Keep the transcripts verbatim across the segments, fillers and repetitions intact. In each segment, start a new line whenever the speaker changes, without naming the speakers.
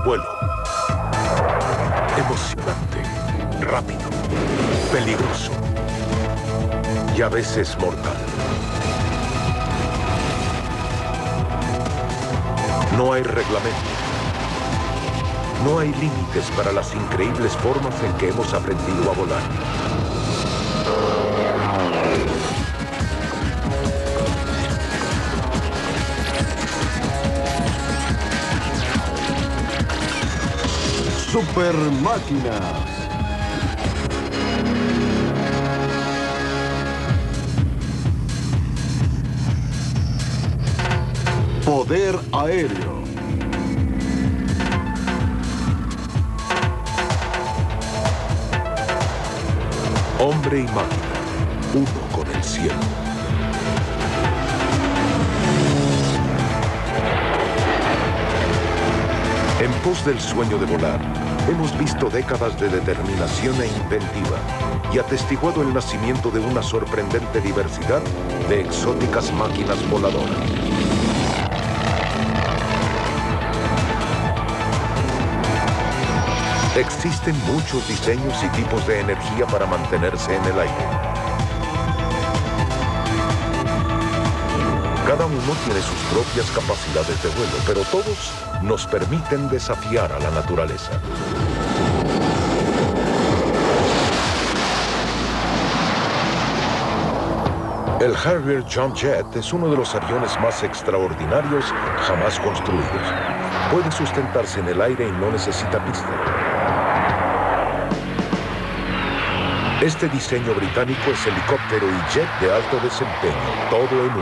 vuelo. Emocionante, rápido, peligroso y a veces mortal. No hay reglamento. No hay límites para las increíbles formas en que hemos aprendido a volar.
Super Máquinas. Poder aéreo.
Hombre y máquina, uno con el cielo. En pos del sueño de volar, hemos visto décadas de determinación e inventiva y atestiguado el nacimiento de una sorprendente diversidad de exóticas máquinas voladoras. Existen muchos diseños y tipos de energía para mantenerse en el aire. Cada uno tiene sus propias capacidades de vuelo, pero todos nos permiten desafiar a la naturaleza. El Harrier Jump Jet es uno de los aviones más extraordinarios jamás construidos. Puede sustentarse en el aire y no necesita pista. Este diseño británico es helicóptero y jet de alto desempeño, todo en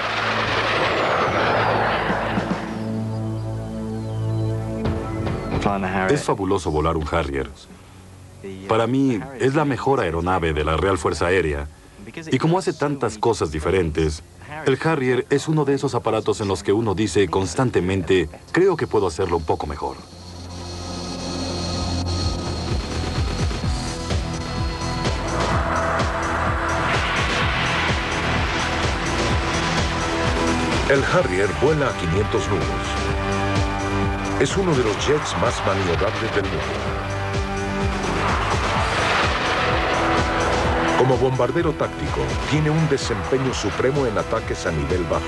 uno.
Es fabuloso volar un Harrier. Para mí, es la mejor aeronave de la Real Fuerza Aérea. Y como hace tantas cosas diferentes, el Harrier es uno de esos aparatos en los que uno dice constantemente, creo que puedo hacerlo un poco mejor.
El Harrier vuela a quinientos nudos. Es uno de los jets más maniobrables del mundo. Como bombardero táctico, tiene un desempeño supremo en ataques a nivel bajo.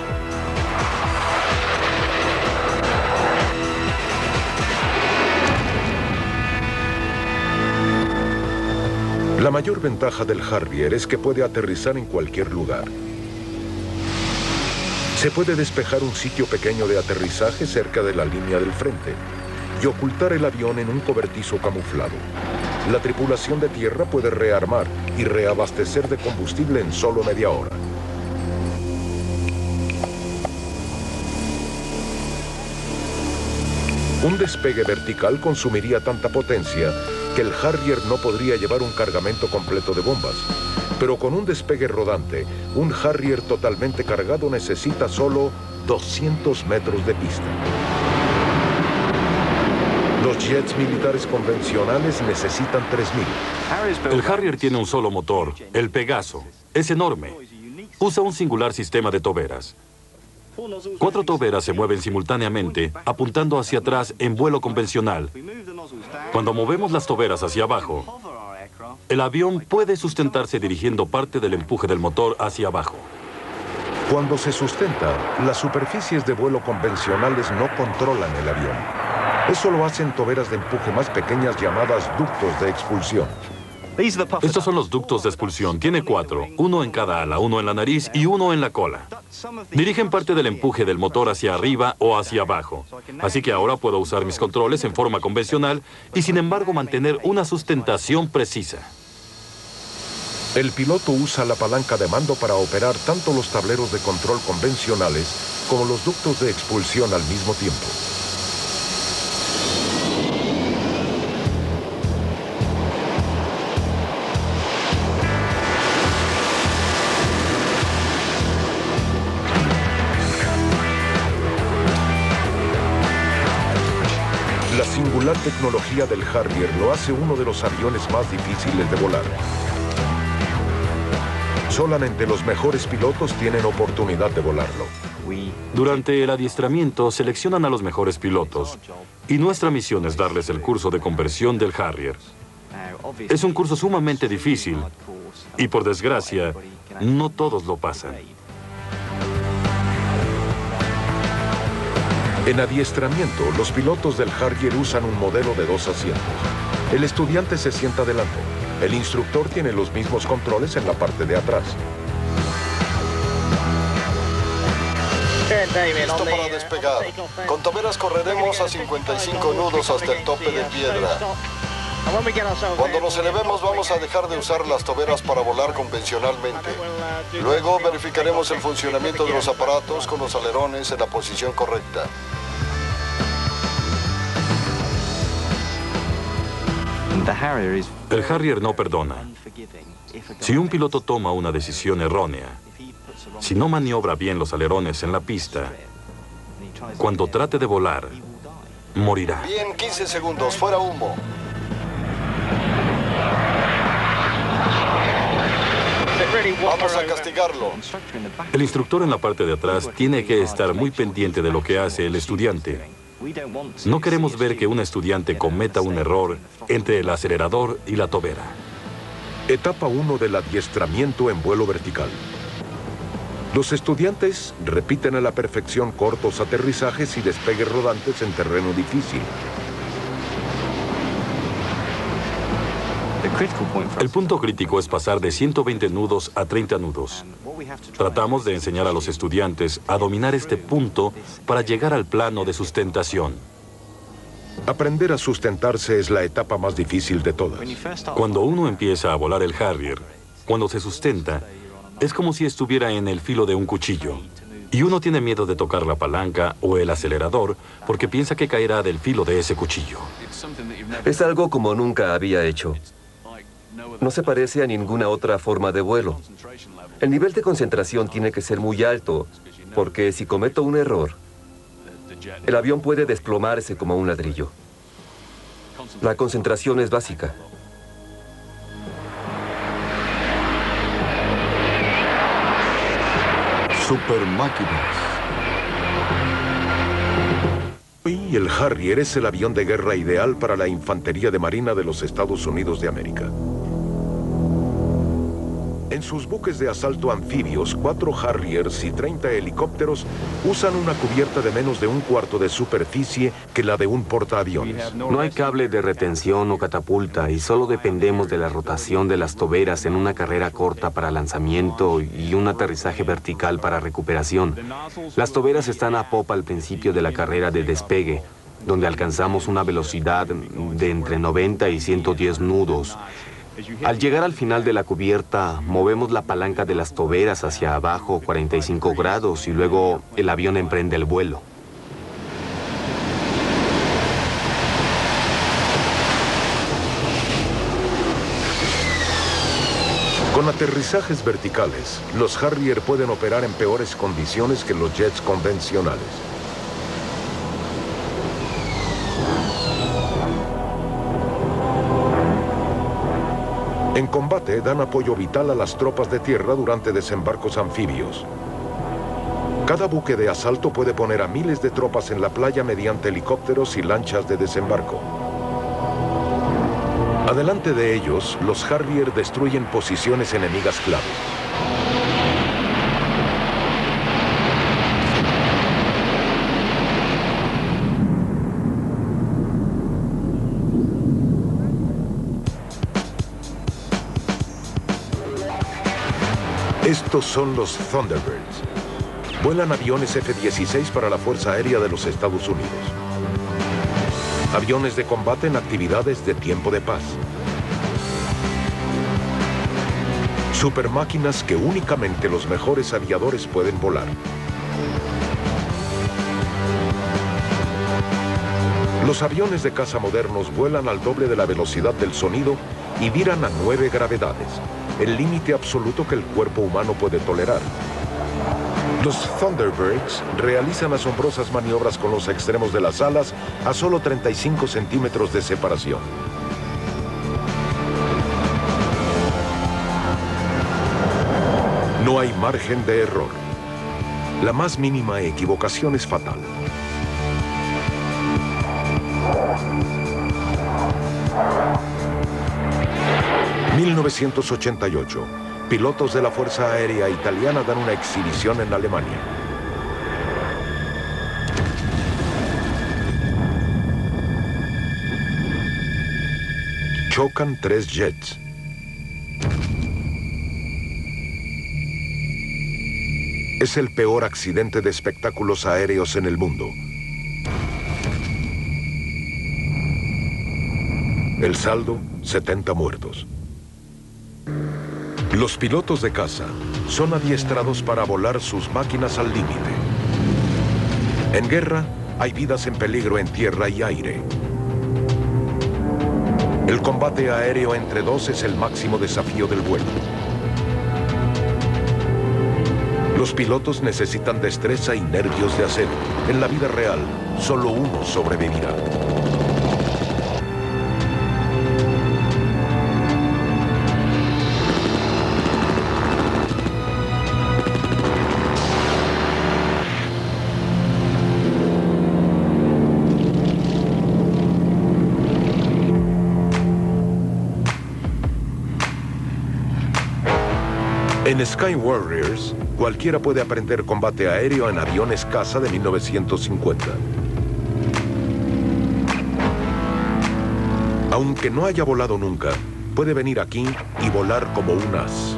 La mayor ventaja del Harrier es que puede aterrizar en cualquier lugar. Se puede despejar un sitio pequeño de aterrizaje cerca de la línea del frente y ocultar el avión en un cobertizo camuflado. La tripulación de tierra puede rearmar y reabastecer de combustible en solo media hora. Un despegue vertical consumiría tanta potencia que el Harrier no podría llevar un cargamento completo de bombas. Pero con un despegue rodante, un Harrier totalmente cargado necesita solo doscientos metros de pista. Los jets militares convencionales necesitan tres mil.
El Harrier tiene un solo motor, el Pegaso. Es enorme. Usa un singular sistema de toberas. Cuatro toberas se mueven simultáneamente, apuntando hacia atrás en vuelo convencional. Cuando movemos las toberas hacia abajo, el avión puede sustentarse dirigiendo parte del empuje del motor hacia abajo.
Cuando se sustenta, las superficies de vuelo convencionales no controlan el avión. Eso lo hacen toberas de empuje más pequeñas llamadas ductos de expulsión.
Estos son los ductos de expulsión. Tiene cuatro, uno en cada ala, uno en la nariz y uno en la cola. Dirigen parte del empuje del motor hacia arriba o hacia abajo. Así que ahora puedo usar mis controles en forma convencional y sin embargo mantener una sustentación precisa.
El piloto usa la palanca de mando para operar tanto los tableros de control convencionales como los ductos de expulsión al mismo tiempo. La singular tecnología del Harrier lo hace uno de los aviones más difíciles de volar. Solamente los mejores pilotos tienen oportunidad de volarlo.
Durante el adiestramiento seleccionan a los mejores pilotos. Y nuestra misión es darles el curso de conversión del Harrier. Es un curso sumamente difícil y, por desgracia, no todos lo pasan.
En adiestramiento, los pilotos del Harrier usan un modelo de dos asientos. El estudiante se sienta adelante. El instructor tiene los mismos controles en la parte de atrás.
Listo para despegar. Con toberas correremos a cincuenta y cinco nudos hasta el tope de piedra. Cuando nos elevemos vamos a dejar de usar las toberas para volar convencionalmente. Luego verificaremos el funcionamiento de los aparatos con los alerones en la posición correcta.
El Harrier no perdona. Si un piloto toma una decisión errónea, si no maniobra bien los alerones en la pista, cuando trate de volar, morirá.
Bien, quince segundos, fuera humo. Vamos a castigarlo.
El instructor en la parte de atrás tiene que estar muy pendiente de lo que hace el estudiante. No queremos ver que un estudiante cometa un error entre el acelerador y la tobera.
Etapa uno del adiestramiento en vuelo vertical. Los estudiantes repiten a la perfección cortos aterrizajes y despegues rodantes en terreno difícil.
El punto crítico es pasar de ciento veinte nudos a treinta nudos. Tratamos de enseñar a los estudiantes a dominar este punto para llegar al plano de sustentación.
Aprender a sustentarse es la etapa más difícil de todas.
Cuando uno empieza a volar el Harrier, cuando se sustenta, es como si estuviera en el filo de un cuchillo. Y uno tiene miedo de tocar la palanca o el acelerador porque piensa que caerá del filo de ese cuchillo.
Es algo como nunca había hecho. No se parece a ninguna otra forma de vuelo. El nivel de concentración tiene que ser muy alto, porque si cometo un error, el avión puede desplomarse como un ladrillo. La concentración es básica.
Super máquinas.
Y el Harrier es el avión de guerra ideal para la infantería de marina de los Estados Unidos de América. En sus buques de asalto anfibios, cuatro Harriers y treinta helicópteros usan una cubierta de menos de un cuarto de superficie que la de un portaaviones.
No hay cable de retención o catapulta y solo dependemos de la rotación de las toberas en una carrera corta para lanzamiento y un aterrizaje vertical para recuperación. Las toberas están a popa al principio de la carrera de despegue, donde alcanzamos una velocidad de entre noventa y ciento diez nudos. Al llegar al final de la cubierta, movemos la palanca de las toberas hacia abajo cuarenta y cinco grados y luego el avión emprende el vuelo.
Con aterrizajes verticales, los Harrier pueden operar en peores condiciones que los jets convencionales. En combate, dan apoyo vital a las tropas de tierra durante desembarcos anfibios. Cada buque de asalto puede poner a miles de tropas en la playa mediante helicópteros y lanchas de desembarco. Adelante de ellos, los Harrier destruyen posiciones enemigas clave. Estos son los Thunderbirds. Vuelan aviones F dieciséis para la Fuerza Aérea de los Estados Unidos. Aviones de combate en actividades de tiempo de paz. Supermáquinas que únicamente los mejores aviadores pueden volar. Los aviones de caza modernos vuelan al doble de la velocidad del sonido y viran a nueve gravedades, el límite absoluto que el cuerpo humano puede tolerar. Los Thunderbirds realizan asombrosas maniobras con los extremos de las alas a solo treinta y cinco centímetros de separación. No hay margen de error. La más mínima equivocación es fatal. mil novecientos ochenta y ocho. Pilotos de la Fuerza Aérea Italiana dan una exhibición en Alemania. Chocan tres jets. Es el peor accidente de espectáculos aéreos en el mundo. El saldo, setenta muertos. Los pilotos de caza son adiestrados para volar sus máquinas al límite. En guerra, hay vidas en peligro en tierra y aire. El combate aéreo entre dos es el máximo desafío del vuelo. Los pilotos necesitan destreza y nervios de acero. En la vida real, solo uno sobrevivirá. En Sky Warriors, cualquiera puede aprender combate aéreo en aviones caza de mil novecientos cincuenta. Aunque no haya volado nunca, puede venir aquí y volar como un as.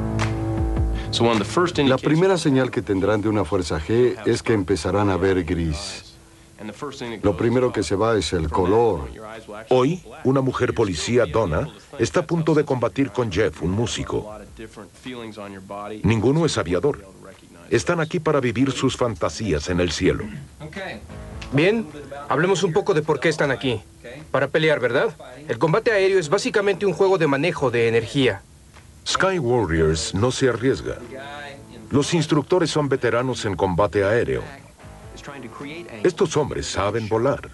La primera señal que tendrán de una fuerza G es que empezarán a ver gris. Lo primero que se va es el color.
Hoy, una mujer policía, Donna, está a punto de combatir con Jeff, un músico. Ninguno es aviador. Están aquí para vivir sus fantasías en el cielo.
Bien, hablemos un poco de por qué están aquí. Para pelear, ¿verdad? El combate aéreo es básicamente un juego de manejo de energía.
Sky Warriors no se arriesga. Los instructores son veteranos en combate aéreo. Estos hombres saben volar.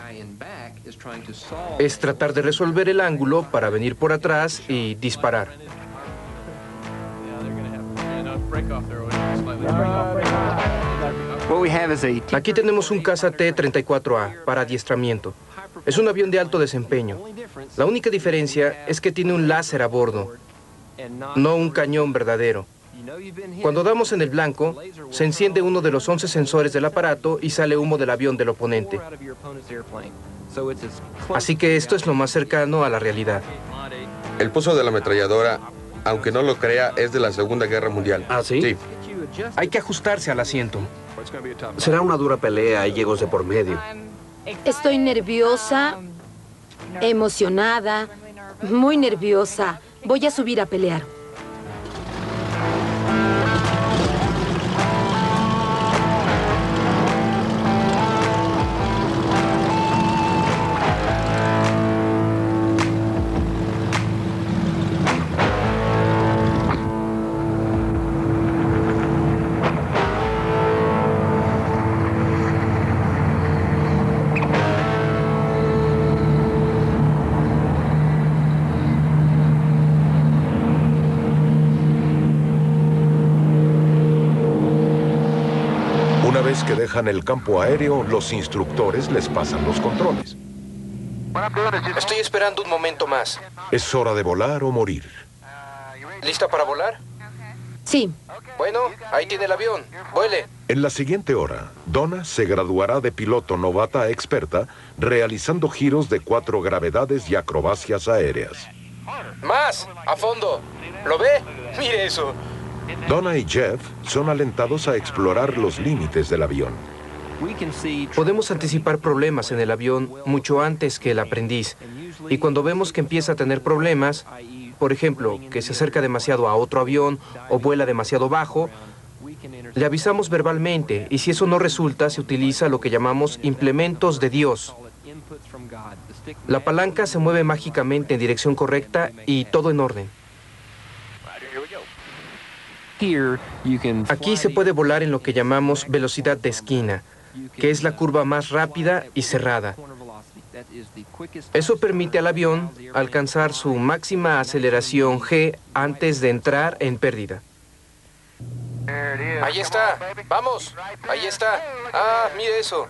Es tratar de resolver el ángulo para venir por atrás y disparar. Aquí tenemos un caza T treinta y cuatro A para adiestramiento. Es un avión de alto desempeño. La única diferencia es que tiene un láser a bordo, no un cañón verdadero. Cuando damos en el blanco, se enciende uno de los once sensores del aparato y sale humo del avión del oponente. Así que esto es lo más cercano a la realidad.
El pozo de la ametralladora, aunque no lo crea, es de la Segunda Guerra Mundial.
¿Ah, sí?
Sí.
Hay que ajustarse al asiento.
Será una dura pelea, hay hiegos de por medio.
Estoy nerviosa, emocionada, muy nerviosa. Voy a subir a pelear.
Que dejan el campo aéreo, los instructores les pasan los controles.
Estoy esperando un momento más.
Es hora de volar o morir.
¿Lista para volar?
Sí.
Bueno, ahí tiene el avión. Vuele.
En la siguiente hora, Donna se graduará de piloto novata a experta, realizando giros de cuatro gravedades y acrobacias aéreas.
¡Más! ¡A fondo! ¿Lo ve? ¡Mire eso!
Donna y Jeff son alentados a explorar los límites del avión.
Podemos anticipar problemas en el avión mucho antes que el aprendiz. Y cuando vemos que empieza a tener problemas, por ejemplo, que se acerca demasiado a otro avión o vuela demasiado bajo, le avisamos verbalmente y si eso no resulta, se utiliza lo que llamamos implementos de Dios. La palanca se mueve mágicamente en dirección correcta y todo en orden. Aquí se puede volar en lo que llamamos velocidad de esquina, que es la curva más rápida y cerrada. Eso permite al avión alcanzar su máxima aceleración G antes de entrar en pérdida. Ahí está. ¡Vamos! Ahí está. Ah, mire eso.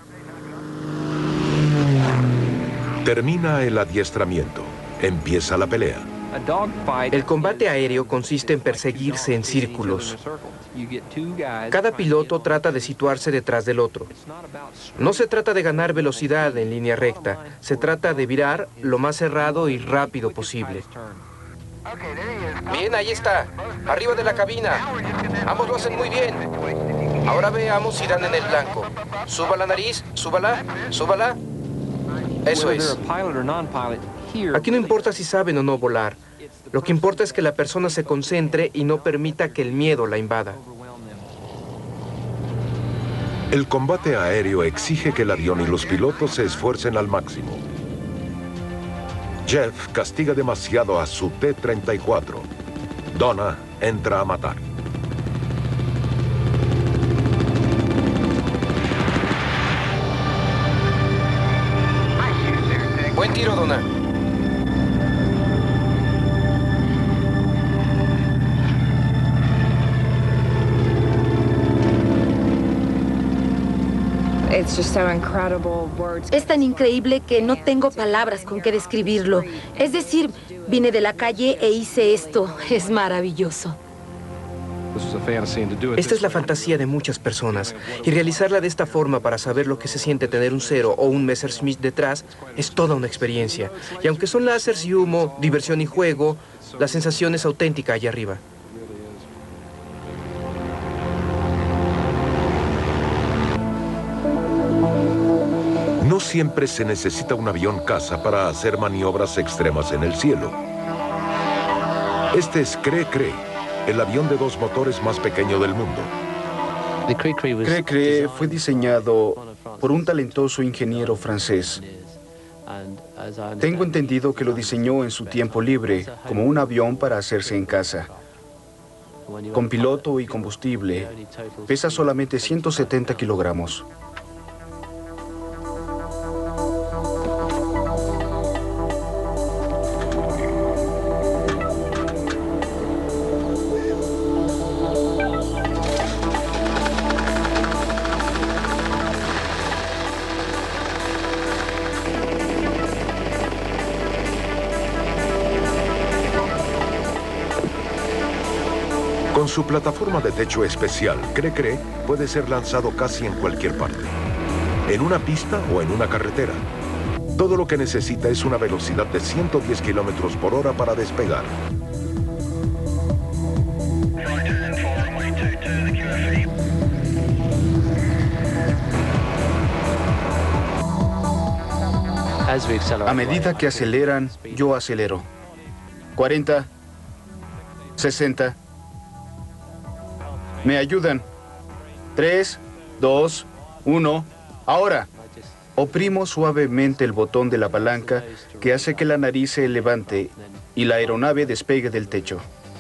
Termina el adiestramiento. Empieza la pelea.
El combate aéreo consiste en perseguirse en círculos. Cada piloto trata de situarse detrás del otro. No se trata de ganar velocidad en línea recta, se trata de virar lo más cerrado y rápido posible. Bien, ahí está, arriba de la cabina. Ambos lo hacen muy bien. Ahora veamos si dan en el blanco. Suba la nariz, súbala, súbala. Eso es. Aquí no importa si saben o no volar. Lo que importa es que la persona se concentre y no permita que el miedo la invada.
El combate aéreo exige que el avión y los pilotos se esfuercen al máximo. Jeff castiga demasiado a su T treinta y cuatro. Donna entra a matar.
Buen tiro, Donna.
Es tan increíble que no tengo palabras con que describirlo. Es decir, vine de la calle e hice esto. Es maravilloso.
Esta es la fantasía de muchas personas. Y realizarla de esta forma para saber lo que se siente tener un cero o un Messerschmitt detrás es toda una experiencia. Y aunque son láseres y humo, diversión y juego, la sensación es auténtica allá arriba.
No siempre se necesita un avión caza para hacer maniobras extremas en el cielo. Este es Cree Cree, el avión de dos motores más pequeño del mundo.
Cree Cree fue diseñado por un talentoso ingeniero francés. Tengo entendido que lo diseñó en su tiempo libre, como un avión para hacerse en casa. Con piloto y combustible, pesa solamente ciento setenta kilogramos.
Con su plataforma de techo especial, Cree Cree puede ser lanzado casi en cualquier parte. En una pista o en una carretera. Todo lo que necesita es una velocidad de ciento diez kilómetros por hora para despegar.
A medida que aceleran, yo acelero. cuarenta, sesenta. ¿Me ayudan? tres, dos, uno. Ahora. Oprimo suavemente el botón de la palanca que hace que la nariz se levante y la aeronave despegue del techo.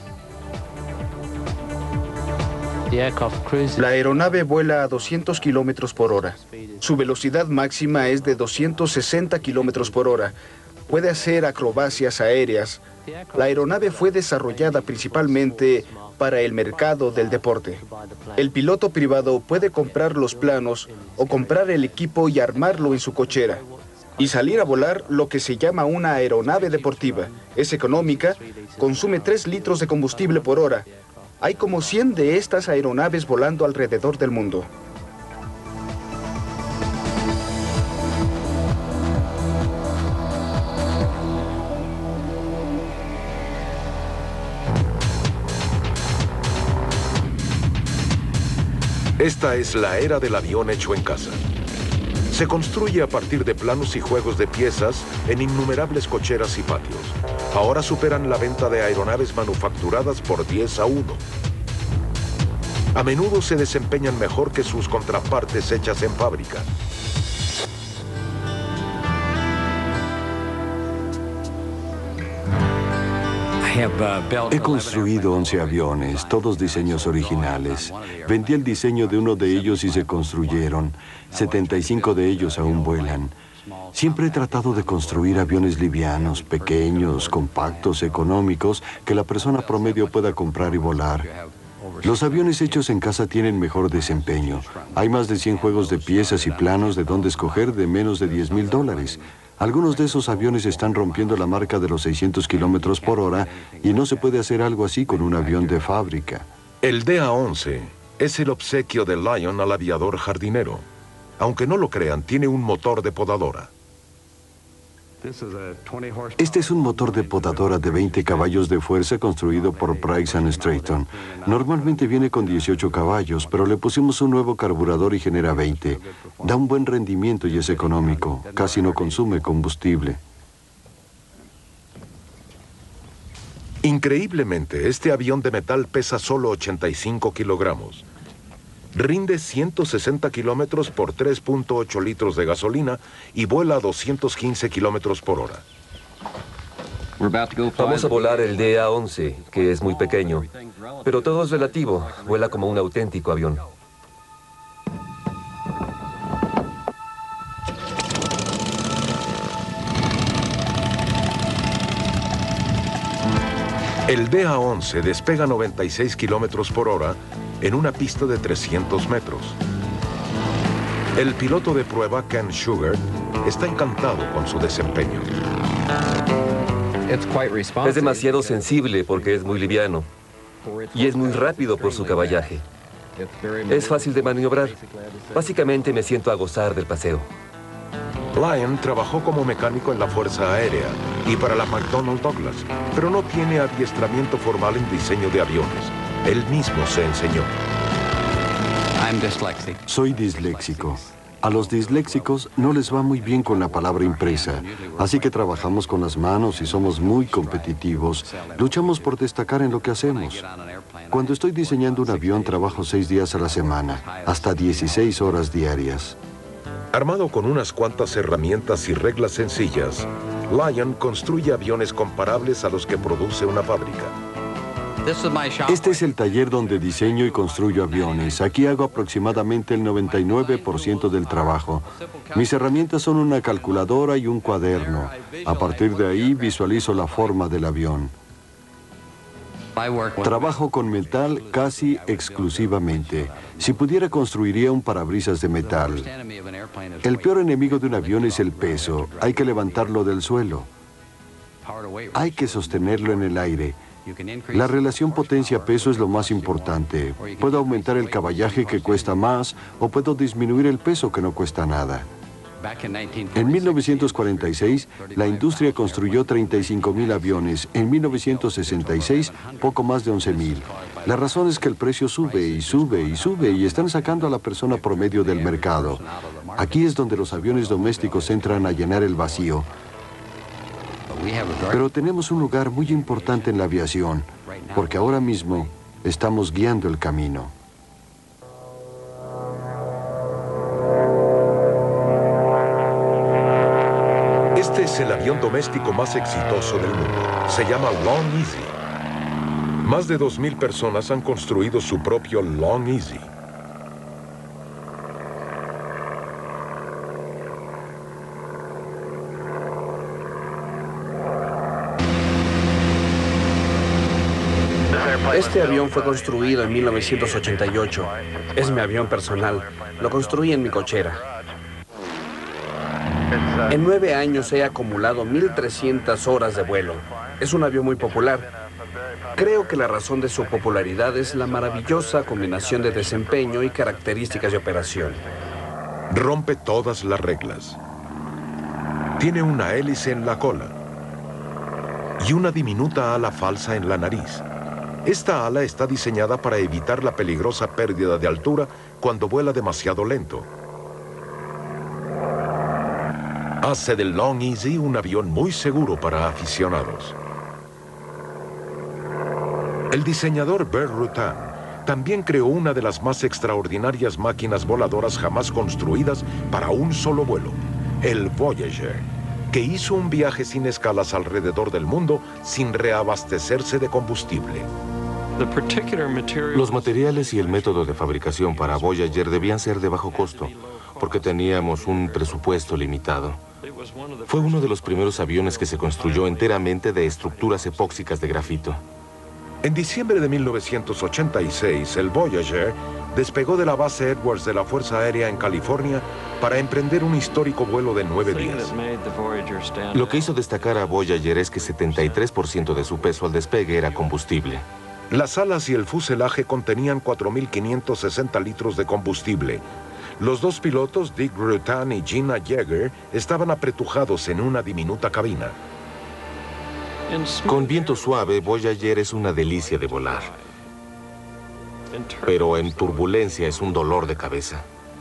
La aeronave vuela a doscientos kilómetros por hora. Su velocidad máxima es de doscientos sesenta kilómetros por hora. Puede hacer acrobacias aéreas. La aeronave fue desarrollada principalmente para el mercado del deporte. El piloto privado puede comprar los planos o comprar el equipo y armarlo en su cochera y salir a volar lo que se llama una aeronave deportiva. Es económica, consume tres litros de combustible por hora. Hay como cien de estas aeronaves volando alrededor del mundo.
Esta es la era del avión hecho en casa. Se construye a partir de planos y juegos de piezas en innumerables cocheras y patios. Ahora superan la venta de aeronaves manufacturadas por diez a uno. A menudo se desempeñan mejor que sus contrapartes hechas en fábrica.
He construido once aviones, todos diseños originales. Vendí el diseño de uno de ellos y se construyeron. setenta y cinco de ellos aún vuelan. Siempre he tratado de construir aviones livianos, pequeños, compactos, económicos, que la persona promedio pueda comprar y volar. Los aviones hechos en casa tienen mejor desempeño. Hay más de cien juegos de piezas y planos de dónde escoger de menos de diez mil dólares. Algunos de esos aviones están rompiendo la marca de los seiscientos kilómetros por hora y no se puede hacer algo así con un avión de fábrica.
El D A once es el obsequio de Lion al aviador jardinero. Aunque no lo crean, tiene un motor de podadora.
Este es un motor de podadora de veinte caballos de fuerza construido por Price and Stratton. Normalmente viene con dieciocho caballos, pero le pusimos un nuevo carburador y genera veinte. Da un buen rendimiento y es económico. Casi no consume combustible.
Increíblemente, este avión de metal pesa solo ochenta y cinco kilogramos. Rinde ciento sesenta kilómetros por tres punto ocho litros de gasolina y vuela a doscientos quince kilómetros por hora.
Vamos a volar el D A once, que es muy pequeño. Pero todo es relativo. Vuela como un auténtico avión.
El D A once despega a noventa y seis kilómetros por hora en una pista de trescientos metros. El piloto de prueba, Ken Sugar, está encantado con su desempeño.
Es demasiado sensible porque es muy liviano. Y es muy rápido por su caballaje. Es fácil de maniobrar. Básicamente me siento a gozar del paseo.
Lion trabajó como mecánico en la Fuerza Aérea y para la McDonnell Douglas, pero no tiene adiestramiento formal en diseño de aviones. Él mismo se enseñó.
Soy disléxico. A los disléxicos no les va muy bien con la palabra impresa, así que trabajamos con las manos y somos muy competitivos. Luchamos por destacar en lo que hacemos. Cuando estoy diseñando un avión, trabajo seis días a la semana, hasta dieciséis horas diarias.
Armado con unas cuantas herramientas y reglas sencillas, Lion construye aviones comparables a los que produce una fábrica.
Este es el taller donde diseño y construyo aviones. Aquí hago aproximadamente el noventa y nueve por ciento del trabajo. Mis herramientas son una calculadora y un cuaderno. A partir de ahí visualizo la forma del avión. Trabajo con metal casi exclusivamente. Si pudiera, construiría un parabrisas de metal. El peor enemigo de un avión es el peso. Hay que levantarlo del suelo. Hay que sostenerlo en el aire. La relación potencia-peso es lo más importante. Puedo aumentar el caballaje, que cuesta más, o puedo disminuir el peso, que no cuesta nada. En mil novecientos cuarenta y seis, la industria construyó treinta y cinco mil aviones. En mil novecientos sesenta y seis, poco más de once mil. La razón es que el precio sube y sube y sube y están sacando a la persona promedio del mercado. Aquí es donde los aviones domésticos entran a llenar el vacío. Pero tenemos un lugar muy importante en la aviación, porque ahora mismo estamos guiando el camino.
Este es el avión doméstico más exitoso del mundo. Se llama Long Easy. Más de dos mil personas han construido su propio Long Easy.
Este avión fue construido en mil novecientos ochenta y ocho. Es mi avión personal. Lo construí en mi cochera. En nueve años he acumulado mil trescientas horas de vuelo. Es un avión muy popular. Creo que la razón de su popularidad es la maravillosa combinación de desempeño y características de operación.
Rompe todas las reglas. Tiene una hélice en la cola y una diminuta ala falsa en la nariz. Esta ala está diseñada para evitar la peligrosa pérdida de altura cuando vuela demasiado lento. Hace del Long Easy un avión muy seguro para aficionados. El diseñador Bert Rutan también creó una de las más extraordinarias máquinas voladoras jamás construidas para un solo vuelo, el Voyager, que hizo un viaje sin escalas alrededor del mundo sin reabastecerse de combustible.
Los materiales y el método de fabricación para Voyager debían ser de bajo costo, porque teníamos un presupuesto limitado. Fue uno de los primeros aviones que se construyó enteramente de estructuras epóxicas de grafito.
En diciembre de mil novecientos ochenta y seis, el Voyager despegó de la base Edwards de la Fuerza Aérea en California para emprender un histórico vuelo de nueve días.
Lo que hizo destacar a Voyager es que setenta y tres por ciento de su peso al despegue era combustible.
Las alas y el fuselaje contenían cuatro mil quinientos sesenta litros de combustible. Los dos pilotos, Dick Rutan y Gina Yeager, estaban apretujados en una diminuta cabina.
Con viento suave, Voyager es una delicia de volar. Pero en turbulencia es un dolor de cabeza.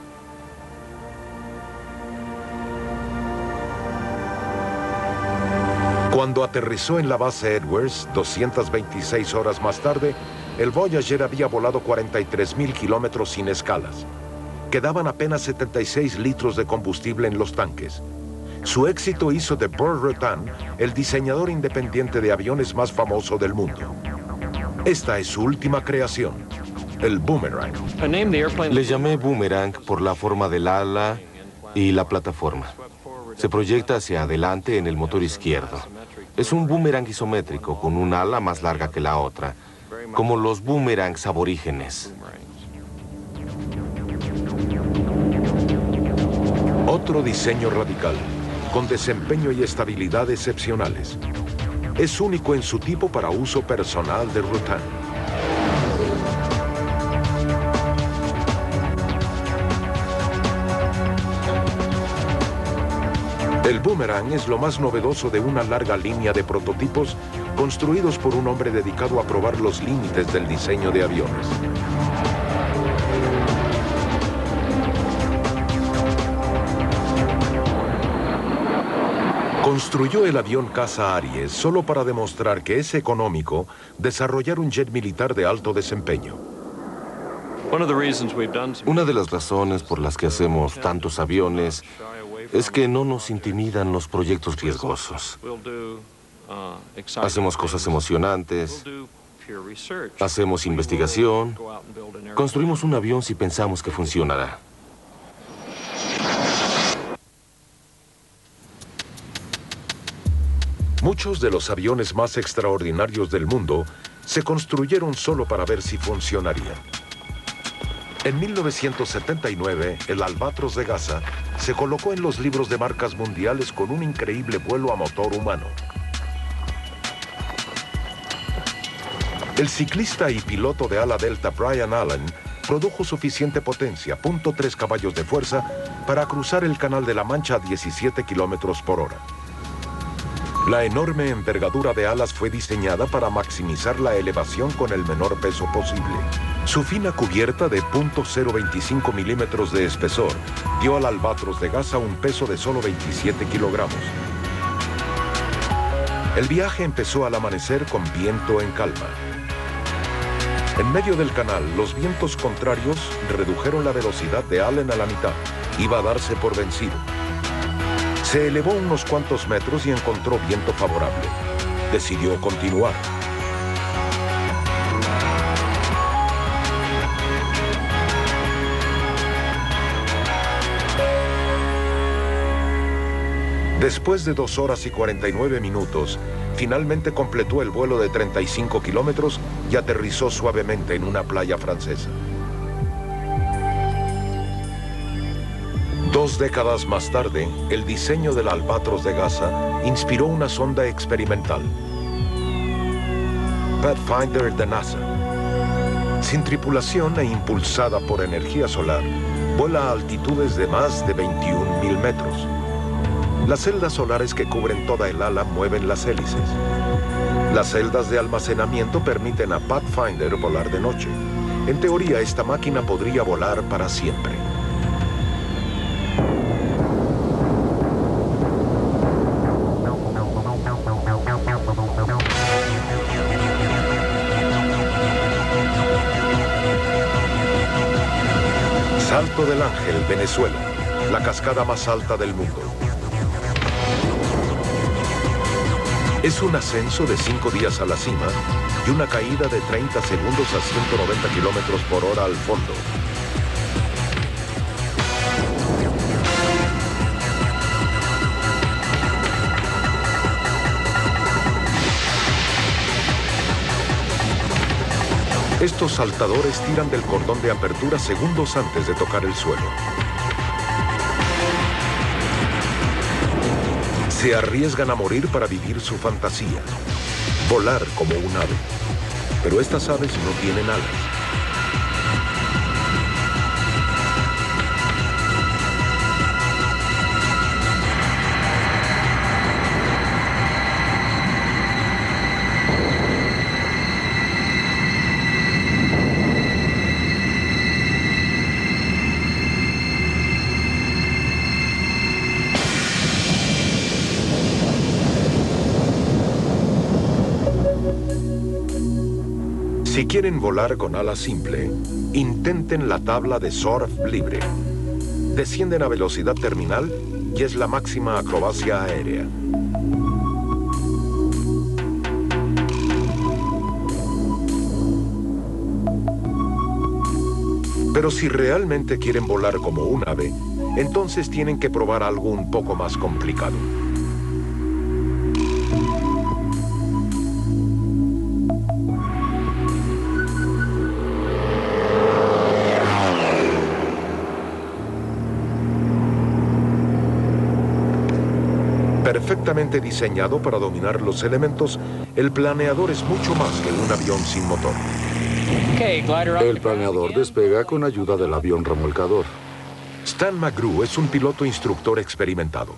Cuando aterrizó en la base Edwards, doscientas veintiséis horas más tarde, el Voyager había volado cuarenta y tres mil kilómetros sin escalas. Quedaban apenas setenta y seis litros de combustible en los tanques. Su éxito hizo de Burr Rutan el diseñador independiente de aviones más famoso del mundo. Esta es su última creación, el Boomerang.
Le llamé Boomerang por la forma del ala y la plataforma. Se proyecta hacia adelante en el motor izquierdo. Es un boomerang isométrico con un ala más larga que la otra, como los boomerangs aborígenes.
Otro diseño radical, con desempeño y estabilidad excepcionales. Es único en su tipo para uso personal de Rutan. El Boomerang es lo más novedoso de una larga línea de prototipos construidos por un hombre dedicado a probar los límites del diseño de aviones. Construyó el avión caza Aries solo para demostrar que es económico desarrollar un jet militar de alto desempeño.
Una de las razones por las que hacemos tantos aviones es que no nos intimidan los proyectos riesgosos. Hacemos cosas emocionantes, hacemos investigación, construimos un avión si pensamos que funcionará.
Muchos de los aviones más extraordinarios del mundo se construyeron solo para ver si funcionarían. En mil novecientos setenta y nueve, el Albatros de Gaza se colocó en los libros de marcas mundiales con un increíble vuelo a motor humano. El ciclista y piloto de ala delta Brian Allen produjo suficiente potencia, punto tres caballos de fuerza, para cruzar el Canal de la Mancha a diecisiete kilómetros por hora. La enorme envergadura de alas fue diseñada para maximizar la elevación con el menor peso posible. Su fina cubierta de punto cero veinticinco milímetros de espesor dio al Albatros de Gaza un peso de solo veintisiete kilogramos. El viaje empezó al amanecer con viento en calma. En medio del canal, los vientos contrarios redujeron la velocidad de Allen a la mitad. Iba a darse por vencido. Se elevó unos cuantos metros y encontró viento favorable. Decidió continuar. Después de dos horas y cuarenta y nueve minutos, finalmente completó el vuelo de treinta y cinco kilómetros y aterrizó suavemente en una playa francesa. Dos décadas más tarde, el diseño del Albatros de Gaza inspiró una sonda experimental, Pathfinder de NASA. Sin tripulación e impulsada por energía solar, vuela a altitudes de más de veintiún mil metros. Las celdas solares que cubren toda el ala mueven las hélices. Las celdas de almacenamiento permiten a Pathfinder volar de noche. En teoría, esta máquina podría volar para siempre. Salto del Ángel, Venezuela, la cascada más alta del mundo. Es un ascenso de cinco días a la cima y una caída de treinta segundos a ciento noventa kilómetros por hora al fondo. Estos saltadores tiran del cordón de apertura segundos antes de tocar el suelo. Se arriesgan a morir para vivir su fantasía, volar como un ave. Pero estas aves no tienen alas. Si quieren volar con ala simple, intenten la tabla de surf libre. Descienden a velocidad terminal y es la máxima acrobacia aérea. Pero si realmente quieren volar como un ave, entonces tienen que probar algo un poco más complicado. Perfectamente diseñado para dominar los elementos, el planeador es mucho más que un avión sin motor.
El planeador despega con ayuda del avión remolcador.
Stan McGrew es un piloto instructor experimentado.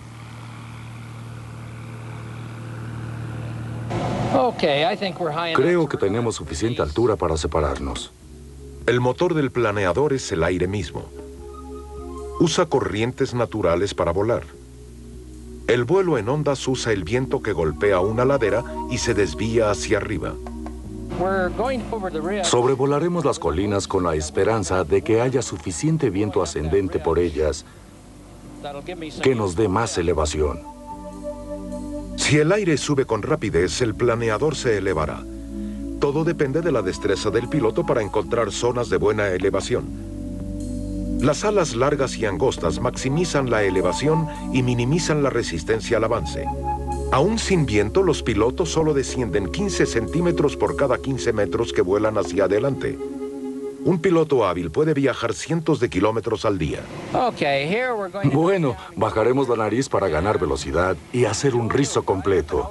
Creo que tenemos suficiente altura para separarnos.
El motor del planeador es el aire mismo. Usa corrientes naturales para volar. El vuelo en ondas usa el viento que golpea una ladera y se desvía hacia arriba.
Sobrevolaremos las colinas con la esperanza de que haya suficiente viento ascendente por ellas que nos dé más elevación.
Si el aire sube con rapidez, el planeador se elevará. Todo depende de la destreza del piloto para encontrar zonas de buena elevación. Las alas largas y angostas maximizan la elevación y minimizan la resistencia al avance. Aún sin viento, los pilotos solo descienden quince centímetros por cada quince metros que vuelan hacia adelante. Un piloto hábil puede viajar cientos de kilómetros al día.
Bueno, bajaremos la nariz para ganar velocidad y hacer un rizo completo.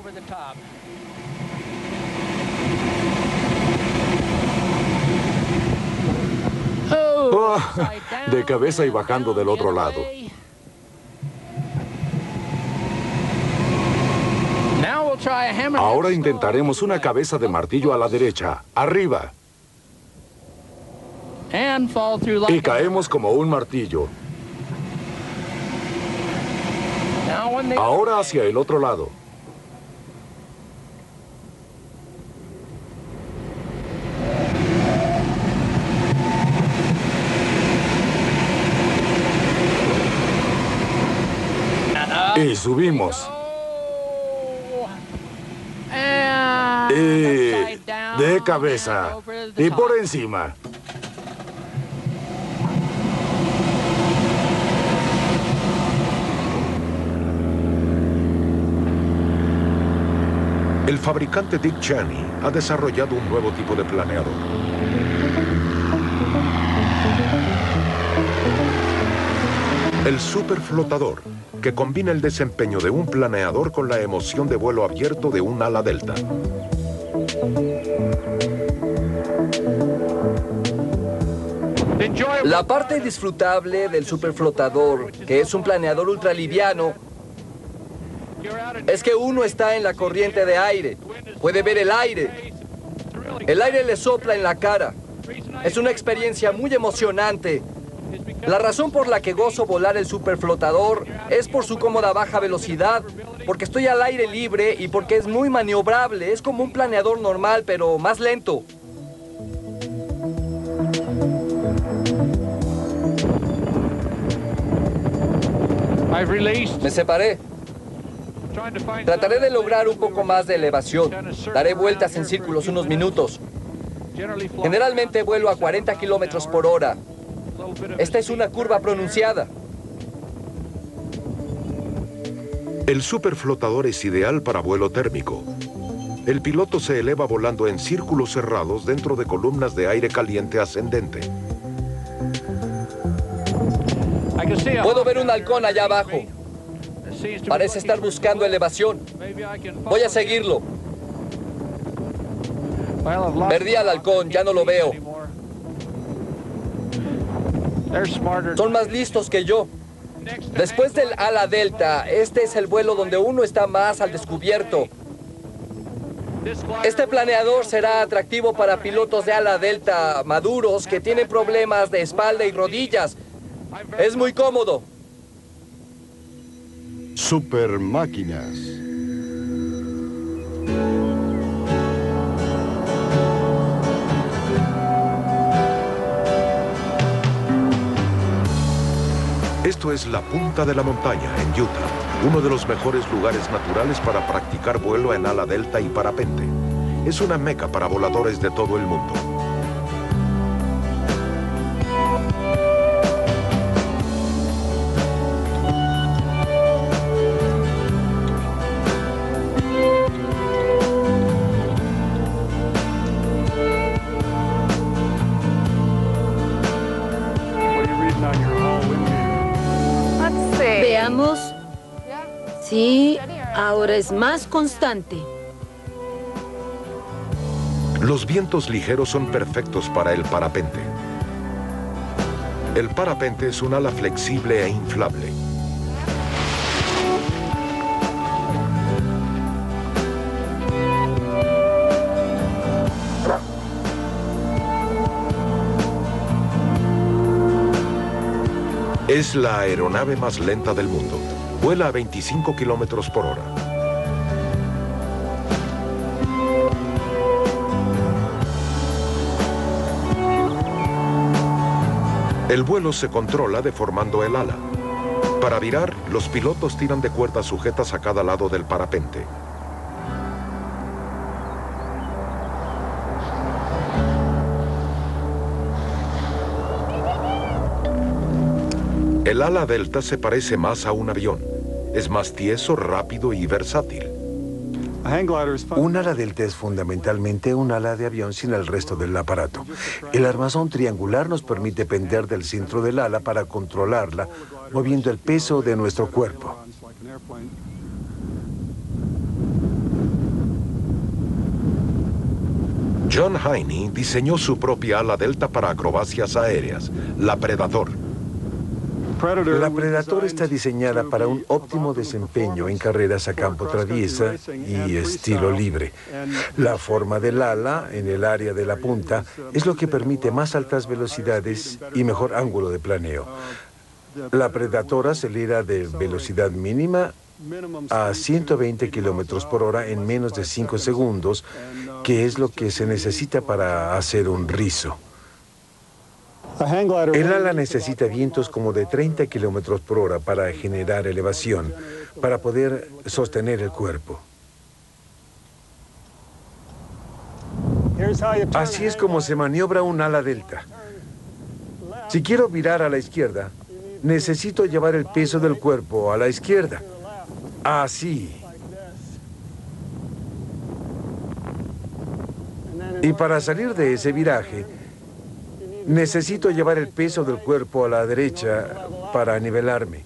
Oh, de cabeza y bajando del otro lado. Ahora intentaremos una cabeza de martillo a la derecha. Arriba. Y caemos como un martillo. Ahora hacia el otro lado. Y subimos. Y de cabeza. Y por encima.
El fabricante Dick Cheney ha desarrollado un nuevo tipo de planeador. El superflotador, que combina el desempeño de un planeador con la emoción de vuelo abierto de un ala delta.
La parte disfrutable del superflotador, que es un planeador ultraliviano, es que uno está en la corriente de aire. Puede ver el aire. El aire le sopla en la cara. Es una experiencia muy emocionante. La razón por la que gozo volar el superflotador es por su cómoda baja velocidad, porque estoy al aire libre y porque es muy maniobrable. Es como un planeador normal, pero más lento. Me separé. Trataré de lograr un poco más de elevación. Daré vueltas en círculos unos minutos. Generalmente vuelo a cuarenta kilómetros por hora. Esta es una curva pronunciada.
El superflotador es ideal para vuelo térmico. El piloto se eleva volando en círculos cerrados dentro de columnas de aire caliente ascendente.
Puedo ver un halcón allá abajo. Parece estar buscando elevación. Voy a seguirlo. Perdí al halcón, ya no lo veo. Son más listos que yo. Después del ala delta, este es el vuelo donde uno está más al descubierto. Este planeador será atractivo para pilotos de ala delta maduros que tienen problemas de espalda y rodillas. Es muy cómodo.
Super máquinas.
Esto es la punta de la montaña, en Utah, uno de los mejores lugares naturales para practicar vuelo en ala delta y parapente. Es una meca para voladores de todo el mundo.
Veamos. Sí, ahora es más constante.
Los vientos ligeros son perfectos para el parapente. El parapente es un ala flexible e inflable. Es la aeronave más lenta del mundo. Vuela a veinticinco kilómetros por hora. El vuelo se controla deformando el ala. Para virar, los pilotos tiran de cuerdas sujetas a cada lado del parapente. El ala delta se parece más a un avión. Es más tieso, rápido y versátil.
Un ala delta es fundamentalmente un ala de avión sin el resto del aparato. El armazón triangular nos permite pender del centro del ala para controlarla, moviendo el peso de nuestro cuerpo.
John Hiney diseñó su propia ala delta para acrobacias aéreas, la Predator.
La Predator está diseñada para un óptimo desempeño en carreras a campo traviesa y estilo libre. La forma del ala en el área de la punta es lo que permite más altas velocidades y mejor ángulo de planeo. La Predator acelera de velocidad mínima a ciento veinte kilómetros por hora en menos de cinco segundos, que es lo que se necesita para hacer un rizo. El ala necesita vientos como de treinta kilómetros por hora para generar elevación, para poder sostener el cuerpo. Así es como se maniobra un ala delta. Si quiero virar a la izquierda, necesito llevar el peso del cuerpo a la izquierda. Así. Y para salir de ese viraje, necesito llevar el peso del cuerpo a la derecha para nivelarme.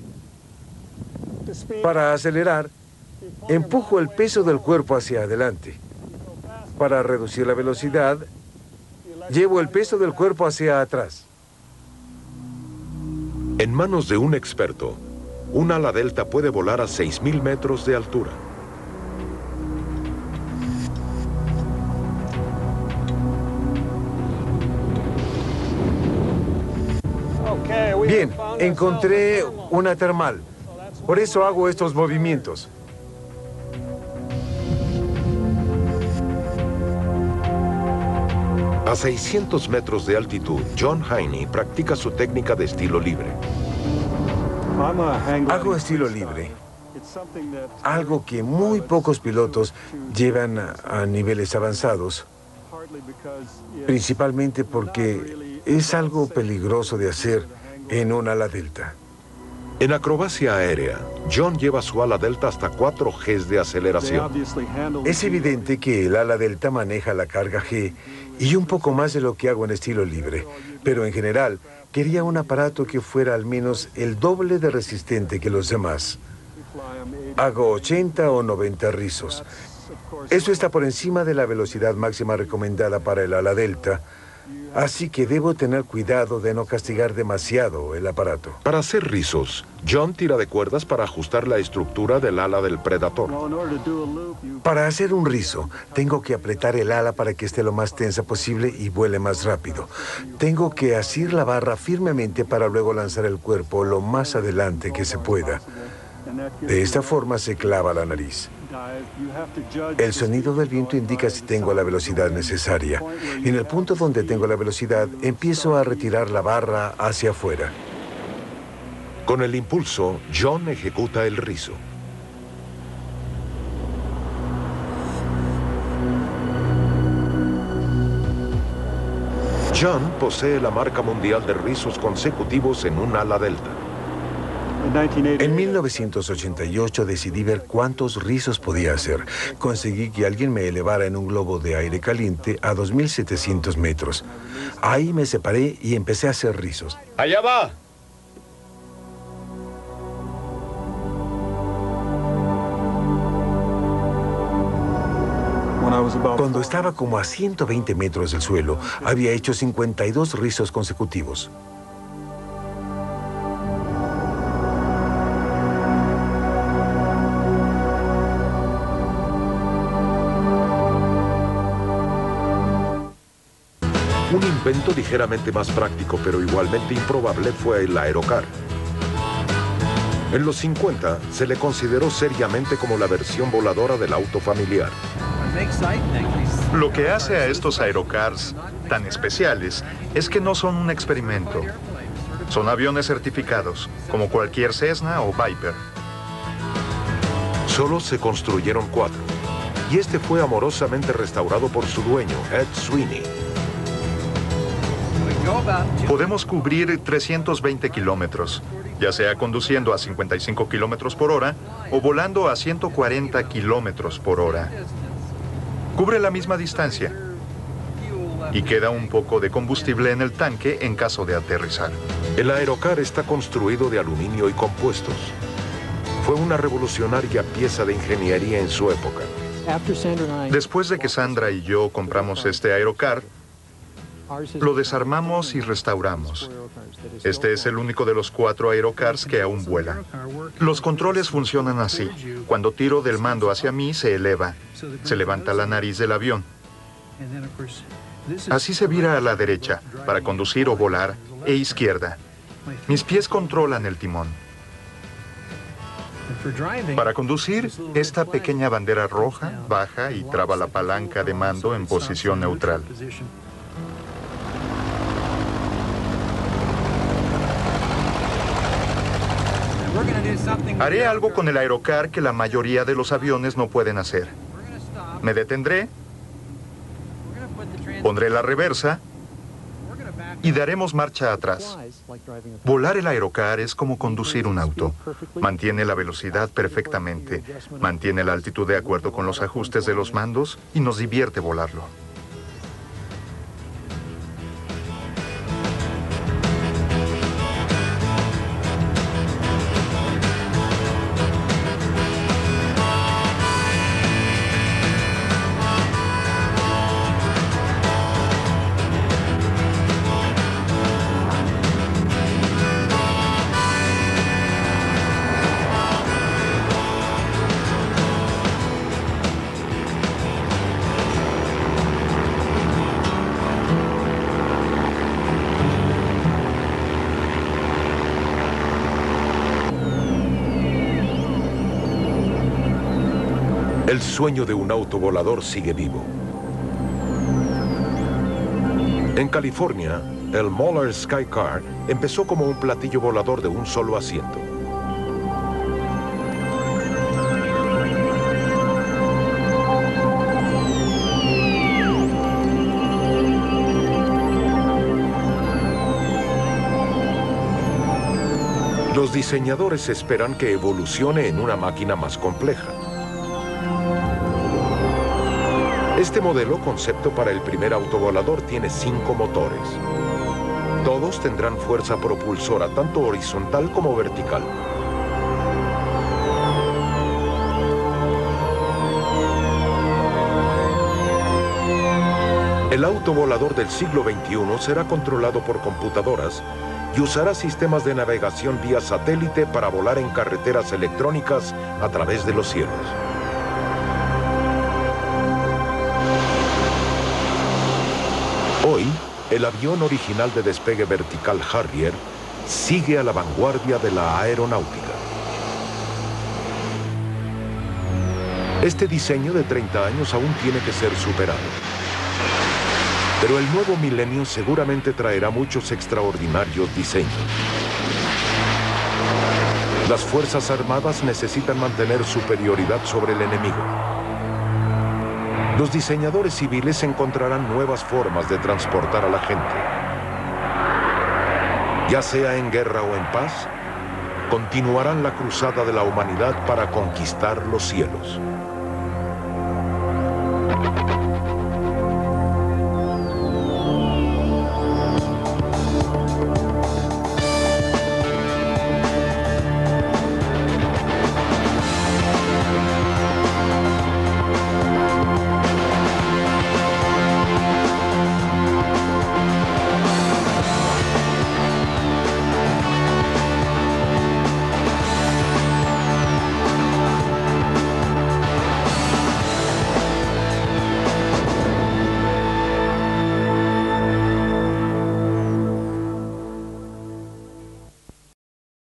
Para acelerar, empujo el peso del cuerpo hacia adelante. Para reducir la velocidad, llevo el peso del cuerpo hacia atrás.
En manos de un experto, un ala delta puede volar a seis mil metros de altura.
Bien, encontré una termal. Por eso hago estos movimientos.
A seiscientos metros de altitud, John Hiney practica su técnica de estilo libre.
Hago estilo libre. Algo que muy pocos pilotos llevan a, a niveles avanzados. Principalmente porque es algo peligroso de hacer en un ala delta.
En acrobacia aérea, John lleva su ala delta hasta cuatro Gs de aceleración.
Es evidente que el ala delta maneja la carga G y un poco más de lo que hago en estilo libre, pero en general quería un aparato que fuera al menos el doble de resistente que los demás. Hago ochenta o noventa rizos. Eso está por encima de la velocidad máxima recomendada para el ala delta, así que debo tener cuidado de no castigar demasiado el aparato.
Para hacer rizos, John tira de cuerdas para ajustar la estructura del ala del Predator.
Para hacer un rizo, tengo que apretar el ala para que esté lo más tensa posible y vuele más rápido. Tengo que asir la barra firmemente para luego lanzar el cuerpo lo más adelante que se pueda. De esta forma se clava la nariz. El sonido del viento indica si tengo la velocidad necesaria. En el punto donde tengo la velocidad, empiezo a retirar la barra hacia afuera.
Con el impulso, John ejecuta el rizo. John posee la marca mundial de rizos consecutivos en un ala delta.
En mil novecientos ochenta y ocho decidí ver cuántos rizos podía hacer. Conseguí que alguien me elevara en un globo de aire caliente a dos mil setecientos metros. Ahí me separé y empecé a hacer rizos.
¡Allá va!
Cuando estaba como a ciento veinte metros del suelo, había hecho cincuenta y dos rizos consecutivos.
Un invento ligeramente más práctico, pero igualmente improbable, fue el aerocar. En los cincuenta, se le consideró seriamente como la versión voladora del auto familiar.
Lo que hace a estos aerocars tan especiales es que no son un experimento. Son aviones certificados, como cualquier Cessna o Viper.
Solo se construyeron cuatro, y este fue amorosamente restaurado por su dueño, Ed Sweeney.
Podemos cubrir trescientos veinte kilómetros, ya sea conduciendo a cincuenta y cinco kilómetros por hora o volando a ciento cuarenta kilómetros por hora. Cubre la misma distancia y queda un poco de combustible en el tanque en caso de aterrizar.
El aerocar está construido de aluminio y compuestos. Fue una revolucionaria pieza de ingeniería en su época.
Después de que Sandra y yo compramos este aerocar, lo desarmamos y restauramos. Este es el único de los cuatro aerocars que aún vuela. Los controles funcionan así. Cuando tiro del mando hacia mí, se eleva. Se levanta la nariz del avión. Así se vira a la derecha, para conducir o volar, e izquierda. Mis pies controlan el timón. Para conducir, esta pequeña bandera roja baja y traba la palanca de mando en posición neutral. Haré algo con el aerocar que la mayoría de los aviones no pueden hacer. Me detendré, pondré la reversa y daremos marcha atrás. Volar el aerocar es como conducir un auto. Mantiene la velocidad perfectamente, mantiene la altitud de acuerdo con los ajustes de los mandos y nos divierte volarlo.
El sueño de un auto volador sigue vivo. En California, el Moeller Skycar empezó como un platillo volador de un solo asiento. Los diseñadores esperan que evolucione en una máquina más compleja. Este modelo concepto para el primer autovolador tiene cinco motores. Todos tendrán fuerza propulsora tanto horizontal como vertical. El autovolador del siglo veintiuno será controlado por computadoras y usará sistemas de navegación vía satélite para volar en carreteras electrónicas a través de los cielos. Hoy, el avión original de despegue vertical Harrier sigue a la vanguardia de la aeronáutica. Este diseño de treinta años aún tiene que ser superado. Pero el nuevo milenio seguramente traerá muchos extraordinarios diseños. Las Fuerzas Armadas necesitan mantener superioridad sobre el enemigo. Los diseñadores civiles encontrarán nuevas formas de transportar a la gente. Ya sea en guerra o en paz, continuarán la cruzada de la humanidad para conquistar los cielos.